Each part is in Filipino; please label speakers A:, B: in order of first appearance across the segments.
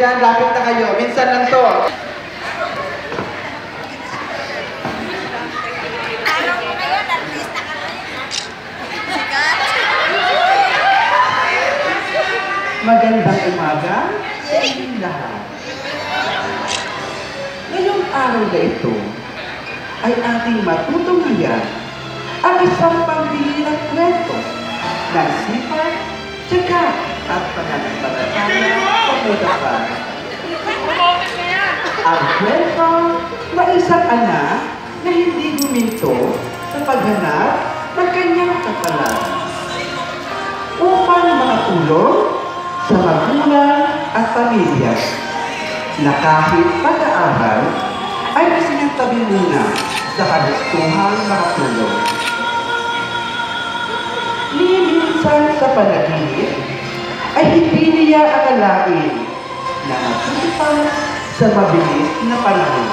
A: dyan, lapit na kayo. Minsan lang to. Magandang umaga sa inyong lahat. Ngayong araw na ito ay ating matutunghayan ang isang pambihirang kwento ng sipag, tiyaga at pananampalataya sa Budapan. Ang kwento na isang anak na hindi guminto sa paghanap ng kanyang kapalan upang makatulong sa magulang at pamilya na kahit pag-aaral ay isinantabi muna sa kagustuhang makatulong. Minsan sa panaginip ay hindi niya akalain na matutupad sa mabilis na panahon.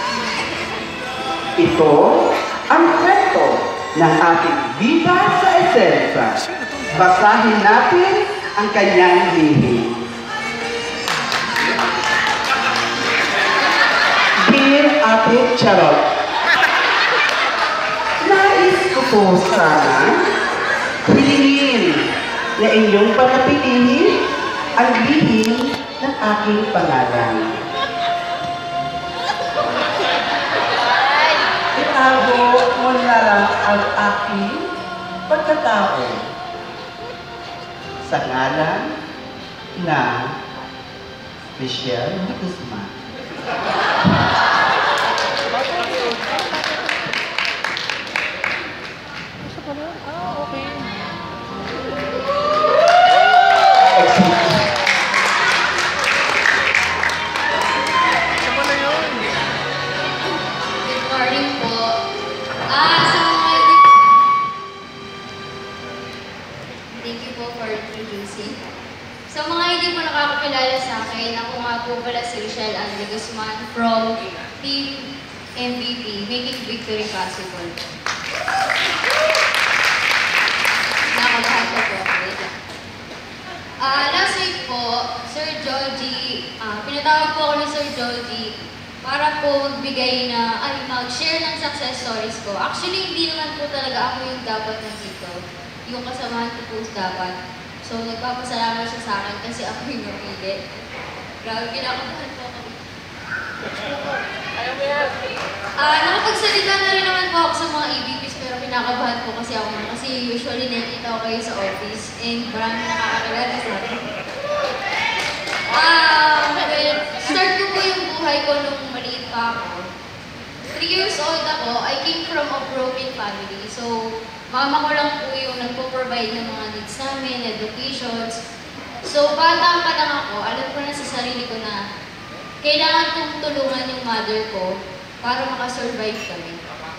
A: Ito ang kwento ng ating bida sa esensa. Basahin natin ang kanyang lihim. Dear Ate Charot, nais ko po sana hilingin na inyong panatilihin ang lihim ng aking pangalan. Itago mo na lang ang aking pagkatao sa ngalan na Michelle Guzman.
B: Sa mga hindi po nakakakilala sa akin, ako nga po pala si Michelle Andre Guzman from Team MVP, Making Victory Possible. Nakabahan ko po. Last week po, Sir Joji, pinatawag po ako ni Sir Joji para po mag-share ng success stories ko. Actually, hindi naman po talaga ako yung dapat nandito. Yung kasamahan ko po dapat. So, nagpapasalamat siya sa akin kasi ako yung napili. Grabe, kinakabahan po ako. Ayaw mo yan. Nakapagsalita na rin naman po ako sa mga EVPs pero kinakabahan po kasi ako kasi usually nakikita ko kayo sa office and marami nakakakilala sa akin. Start ko po yung buhay ko nung maliit pa ako. 3 years old ako, I came from a broken family. So, mama ko lang po yung nagpo-provide ng mga needs namin, educations. So, bata pa lang ako, alam ko na sa sarili ko na kailangan kong tulungan yung mother ko para makasurvive kami.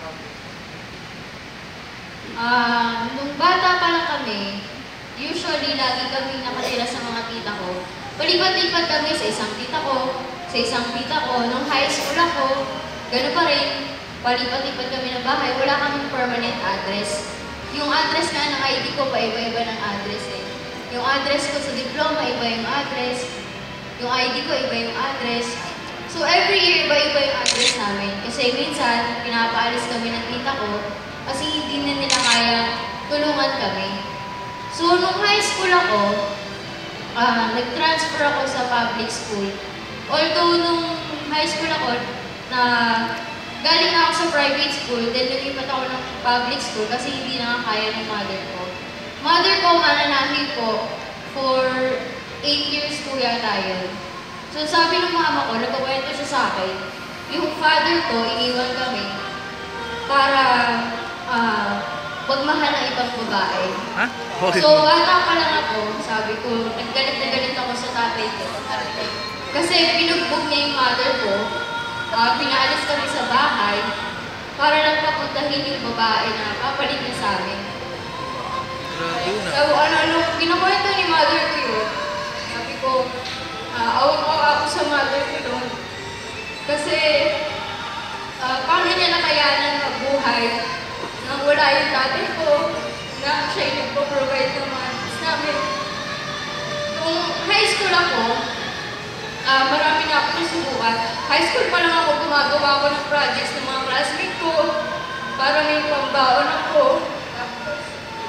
B: Nung bata pa lang kami, usually lagi kami nakatira sa mga tita ko. Palipat-lipat kami sa isang tita ko, sa isang tita ko. Nung high school ako, gano'n pa rin, palipat-lipat kami ng bahay, wala kaming permanent address. Yung address nga ng ID ko, paiba-iba ng address eh. Yung address ko sa diploma, iba yung address. Yung ID ko, iba yung address. So every year, iba-iba yung address namin. Kasi minsan, pinapaalis kami ng tita ko kasi hindi na nila kaya tulungan kami. So nung high school ako, nag-transfer ako sa public school. Although nung high school ako, galing na ako sa private school, then lumipat ako ng public school kasi hindi na kaya ng mother ko. Mother ko, mananahi po, for 8 years po yata yun. So sabi ng mama ko, nagkakwento siya sa akin, yung father ko, iniwan kami para magmahal ng ibang babae.
C: Huh?
B: So bata pa lang ako, sabi ko, naggalit na galit ako sa tatay ko. Kasi pinugbog niya yung mother ko, pinaalis kami sa bahay para lang papuntahin yung babae na kapalit niya sa amin. So, kinakwento ni mother ko yun. Sabi ko, awang-awa ako sa mother ko doon. Kasi, paano niya nakayanan magbuhay nang wala yung tatay ko, na siya yung nagpo-provide ng mga needs namin. Nung high school ako, marami na ako nasubukan. High school pa lang ako gumagawa ko ng projects ng mga classmate ko para may pambaon ako. Tapos,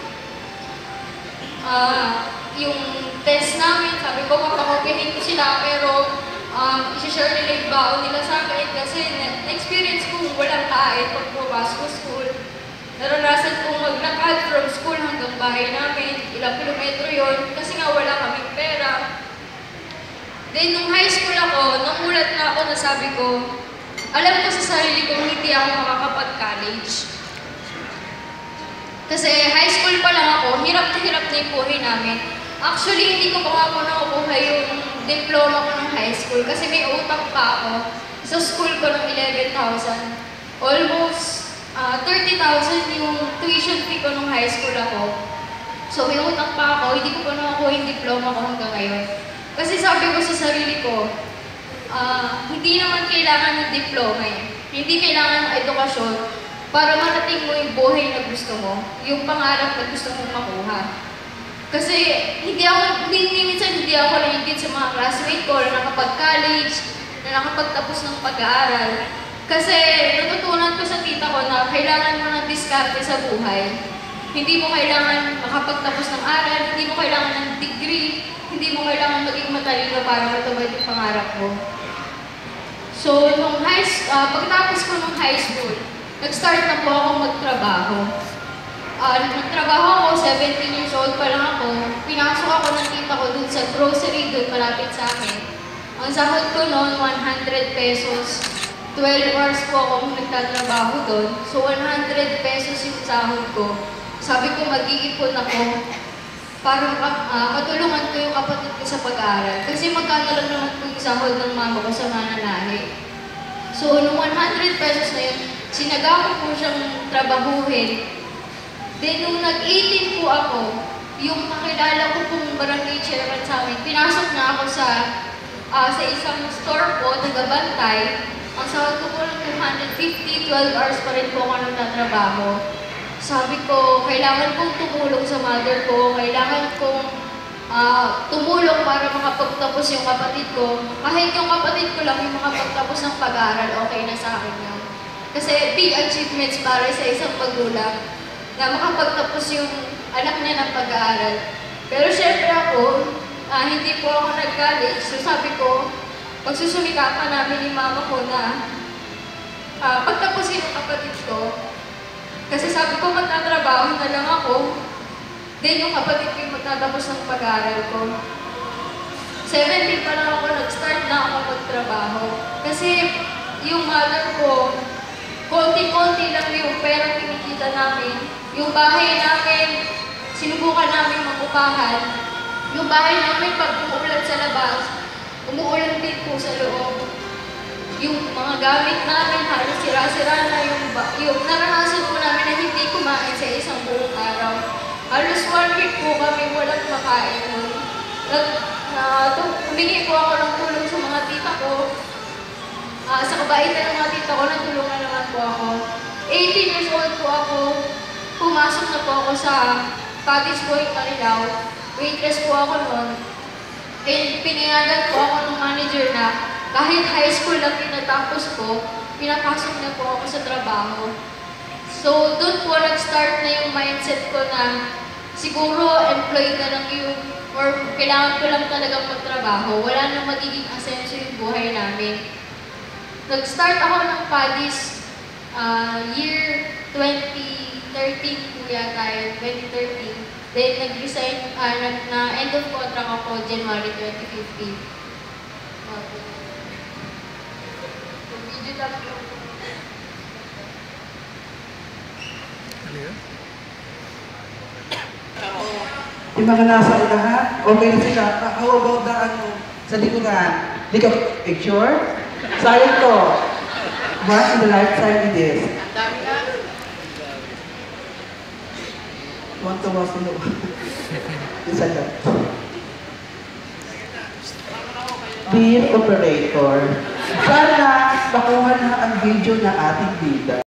B: yung test namin, sabi ko, papakopihin ko sila, pero isi-share nila yung baon nila sa akin kasi na-experience kong walang kain pag pumasok ko school. Naranasan kong maglakad from school hanggang bahay namin, ilang kilometro yon kasi nga wala kaming pera. Then, nung high school ako, namulat na ako na sabi ko, alam ko sa sarili kong hindi ako makakapag-college. Kasi high school pa lang ako, hirap na yung buhay namin. Actually, hindi ko pa nga po nakukuha yung diploma ko ng high school kasi may utang pa ako sa school ko ng 11,000. Almost 30,000 yung tuition fee ko nung high school ako. So may utang pa ako, hindi ko pa nakukuha yung diploma ko hanggang ngayon. Kasi sabi ko sa sarili ko, hindi naman kailangan ng diploma eh. Hindi kailangan ng edukasyon para marating mo yung buhay na gusto mo, yung pangarap na gusto mong makuha. Kasi minsan hindi ako naingit sa mga classmate ko na nakapag-college, na nakapagtapos ng pag-aaral. Kasi natutunan ko sa tita ko na kailangan mo ng diskarte sa buhay. Hindi mo kailangan makapagtapos ng aral, hindi mo kailangan ng degree, hindi mo kailangan maging matalino para matupad yung pangarap mo. So, pagtapos ko ng high school, nag-start na po ako magtrabaho. Nagtrabaho ako, 17 years old pa lang ako. Pinasok ako ng tita ko dun sa grocery dun malapit sa amin. Ang sahod ko noon, 100 pesos. 12 hours po akong nagtatrabaho doon. So, 100 pesos yung sahod ko. Sabi ko, mag-iipon ako para matulungan ko yung kapatid ko sa pag-aaral. Kasi magkano lang naman po yung sahod ng mama ko sa mananahi. So, nung 100 pesos na yun, sinaga ko po siyang trabahuhin. Then, nung nag-18 po ako, yung makilala ko pong barangay chairman sa amin, pinasok na ako sa isang store po, taga-Bantay. Ang sahod ko po ng 250, 12 hours pa rin po ako nagtatrabaho. Sabi ko, kailangan kong tumulong sa mother ko, kailangan kong tumulong para makapagtapos yung kapatid ko. Kahit yung kapatid ko lang yung makapagtapos ng pag-aaral, okay na sa akin yun. Kasi big achievements para sa isang magulang na makapagtapos yung anak niya ng pag-aaral. Pero syempre ako, hindi po ako nag-college. So sabi ko, pagsusumikapan namin ni mama ko na pagtapusin yung kapatid ko. Kasi sabi ko, magtatrabaho na lang ako. Then yung kapatid ko yung magtatapos ng pag-aaral ko. 17 pa lang ako, nag-start na ako magtrabaho. Kasi yung mother ko, konti-konti lang yung perang kinikita namin. Yung bahay namin, sinubukan namin magupahan. Yung bahay namin, pag umuulan sa labas, umuulan din po sa loob. Yung mga gamit namin, halos sira-sira na yung naranasan po namin na hindi kumain sa isang buong araw. Halos 1 week po kami walang makain nun. Humingi po ako ng tulong sa mga tita ko. Sa kabaitan ng mga tita ko, natulungan naman po ako. 18 years old po ako. Pumasok na po ako sa Cottage Point, Marilao. Waitress po ako noon. And pinayagan po ako ng manager na kahit high school lang pinatapos ko, pinapasok na po ako sa trabaho. So, doon po nag-start na yung mindset ko na siguro employed na lang yung, or kailangan ko lang talagang magtrabaho. Wala nang magiging asenso yung buhay namin. Nag-start ako ng Padis year 2013 po yata yun, 2013. Then, nag-resign, na end of contract ako January 2015. Video lang po.
A: Ano yun? Yung mga nasa unahan, okay na sila. How about the sa likuran? Picture? Sayang ko. Once in a lifetime it is. Want to watch the isa ka. Dear operator, sana makuha na ang video ng ating bida.